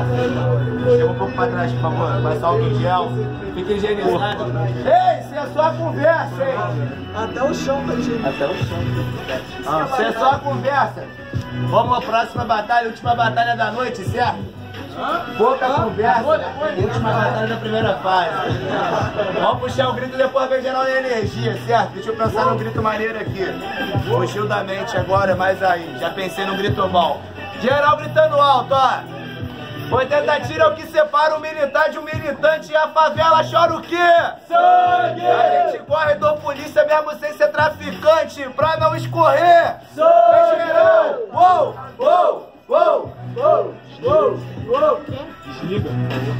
Chega um pouco pra trás, por favor. Passa álcool em gel. Fica higienizado. Ei, isso é só conversa, hein? Até o chão tá higienizado. Até o chão. Isso é só conversa. Vamos à próxima batalha, última batalha da noite, certo? Pouca conversa, última batalha da primeira fase. Vamos puxar o grito depois ver geral na energia, certo? Deixa eu pensar num grito maneiro aqui. Fugiu da mente agora, mas aí, já pensei num grito bom. Geral gritando alto, ó. 80 tiro é o que separa o militar de um militante e a favela chora o quê? Sangue! A gente corre do polícia mesmo sem ser traficante pra não escorrer. Sangue! Geral! Uou! Uou! Uou! Uou! Uou! Uou! Desliga.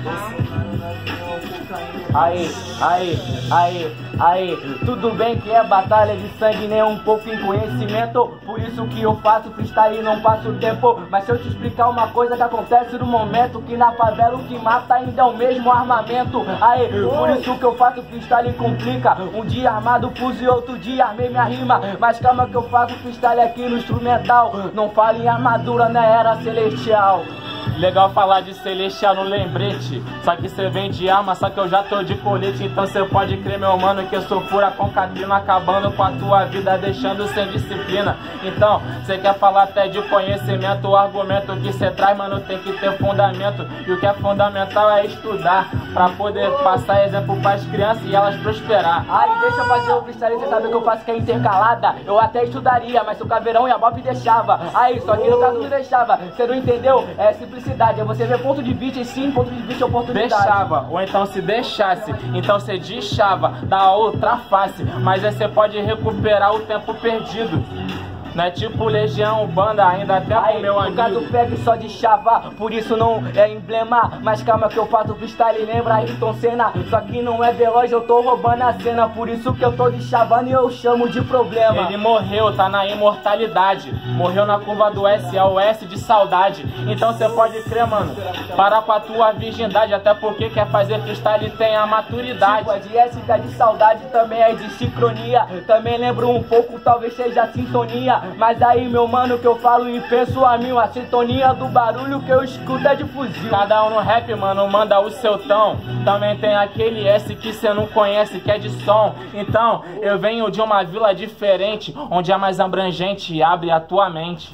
Aí, tudo bem que é batalha de sangue, nem um pouco em conhecimento. Por isso que eu faço freestyle e não passo tempo. Mas se eu te explicar uma coisa que acontece no momento, que na favela o que mata ainda é o mesmo armamento. Aí, por isso que eu faço freestyle e complica. Um dia armado fuzil e outro dia armei minha rima. Mas calma que eu faço freestyle aqui no instrumental. Não falo em armadura na era celestial. Legal falar de celestial no lembrete. Só que cê vem de arma, só que eu já tô de colete. Então cê pode crer, meu mano, que eu sou furacão Katrina, acabando com a tua vida, deixando sem disciplina. Então, cê quer falar até de conhecimento. O argumento que cê traz, mano, tem que ter fundamento. E o que é fundamental é estudar, pra poder passar exemplo pras crianças e elas prosperar. Aí, deixa eu fazer o freestyle, cê sabe que eu faço que é intercalada. Eu até estudaria, mas o Caveirão e a Bop deixava. Aí, só que no caso não deixava. Cê não entendeu? É simplicidade. É você ver ponto de vista e sim, ponto de vista é oportunidade. Deixava, ou então se deixasse, então você deixava da outra face. Mas aí você pode recuperar o tempo perdido. Não é tipo Legião, banda, ainda até com meu amigo. No caso pega só de chava, por isso não é emblema. Mas calma que eu faço freestyle, lembra Ayrton Senna. Só que não é veloz, eu tô roubando a cena. Por isso que eu tô de chavando e eu chamo de problema. Ele morreu, tá na imortalidade. Morreu na curva do S, é o S de saudade. Então cê pode crer, mano, para com a tua virgindade. Até porque quer fazer freestyle e tem a maturidade. Tipo, é de S, de saudade, também é de sincronia. Também lembro um pouco, talvez seja sintonia. Mas aí, meu mano, que eu falo e penso a mim, a sintonia do barulho que eu escuto é de fuzil. Cada um no rap, mano, manda o seu tom. Também tem aquele S que cê não conhece, que é de som. Então, eu venho de uma vila diferente, onde é mais abrangente e abre a tua mente.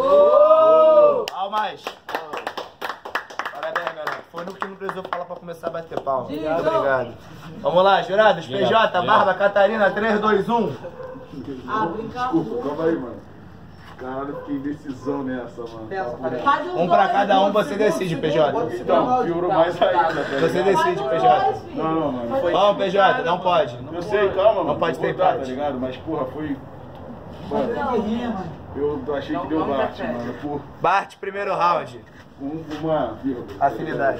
Palmas! Parabéns, galera. Foi no que não precisou falar pra começar a bater palma. Obrigado. Vamos lá, jurados. PJ, Barba, Catarina, 3, 2, 1. Desculpa, calma aí, mano. Caralho, fiquei indecisão nessa, mano. Um pra cada um, você decide, PJ. Então, piorou mais ainda. Você decide, PJ. Não, mano. Vamos, PJ, não pode. Eu sei, calma, mano. Não pode ter tá empate. ligado? Mas, porra, foi... Mano, eu achei que deu Bart, mano. Por Bart, primeiro round. uma vírgula. Afinidade.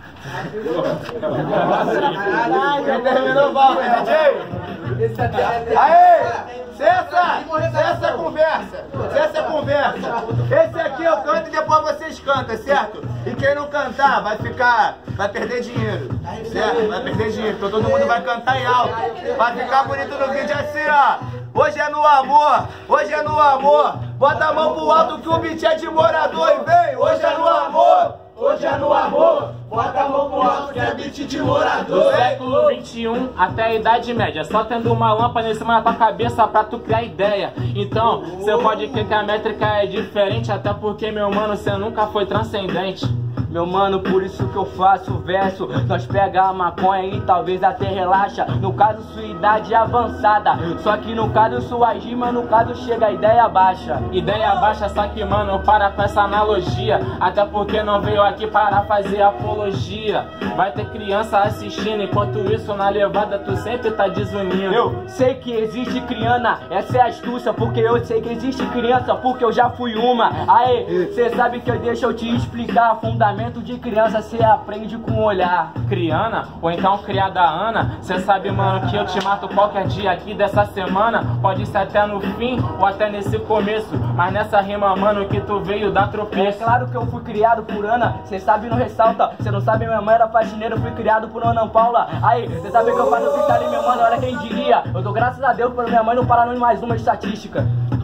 Quem terminou, Valber, DJ? Aê! Cessa a conversa. Cessa a conversa. Esse aqui eu canto e depois vocês cantam, certo? E quem não cantar vai perder dinheiro, certo? Vai perder dinheiro, então todo mundo vai cantar em alto. Vai ficar bonito no vídeo assim, ó. Hoje é no amor, hoje é no amor. Bota a mão pro alto que o beat é de morador e vem. Hoje é no amor, hoje é no amor. Bota a mão pro alto que é beat de morador. Do século XXI até a Idade Média, só tendo uma lâmpada em cima da tua cabeça pra tu criar ideia. Então, você pode crer que a métrica é diferente, até porque, meu mano, você nunca foi transcendente. Meu mano, por isso que eu faço o verso. Nós pega a maconha e talvez até relaxa. No caso, sua idade é avançada. Só que no caso, sua rima, no caso, chega a ideia baixa. Ideia baixa, só que, mano, para com essa analogia. Até porque não veio aqui para fazer apologia. Vai ter criança assistindo, enquanto isso na levada tu sempre tá desunindo. Eu sei que existe criança, essa é a astúcia. Porque eu sei que existe criança, porque eu já fui uma. Aê, cê sabe que deixa eu te explicar. Fundamento de criança cê aprende com o olhar. Criana, ou então criada Ana. Cê sabe, mano, que eu te mato qualquer dia aqui dessa semana. Pode ser até no fim ou até nesse começo. Mas nessa rima, mano, que tu veio dar tropeço. É claro que eu fui criado por Ana, cê sabe não ressalta. Cê não sabe, minha mãe era faxineira, eu fui criado por Ana Paula. Aí, cê sabe que eu faço freestyle, meu mano, olha quem diria. Eu dou graças a Deus por minha mãe não parar em mais uma estatística.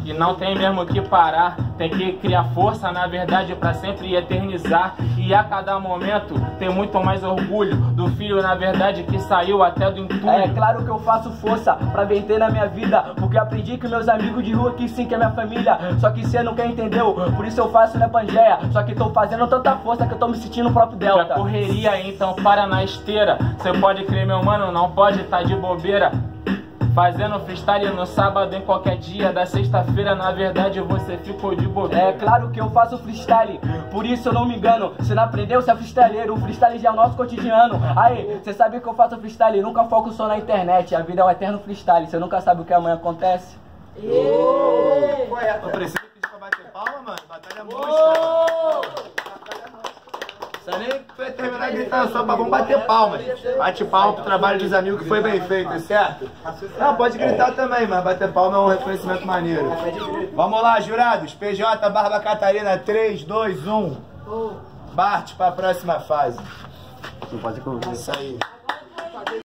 E não tem mesmo que parar, tem que criar força, na verdade, pra sempre eternizar. E a cada momento tem muito mais orgulho do filho, na verdade, que saiu até do entulho. É claro que eu faço força pra vencer na minha vida, porque aprendi que meus amigos de rua que sim que é minha família. Só que cê nunca entendeu, por isso eu faço na Pangeia. Só que tô fazendo tanta força que eu tô me sentindo o próprio Delta. É correria, então para na esteira. Cê pode crer, meu mano, não pode tá de bobeira. Fazendo freestyle no sábado, em qualquer dia da sexta-feira, na verdade você ficou de bobeira. É claro que eu faço freestyle, por isso eu não me engano. Você não aprendeu, você é freestyleiro, o freestyle já é o nosso cotidiano. Aí, você sabe que eu faço freestyle, nunca foco só na internet. A vida é um eterno freestyle, você nunca sabe o que amanhã acontece. Eu preciso pedir pra bater palma, mano. Batalha monstro. Você nem foi terminar gritando só pra vamos bater palma. Bate palma pro trabalho dos amigos que foi bem feito, certo? Não, pode gritar também, mas bater palma é um reconhecimento maneiro. Vamos lá, jurados. PJ, Barba Catarina, 3, 2, 1. Bart pra próxima fase. Não pode correr. Isso aí.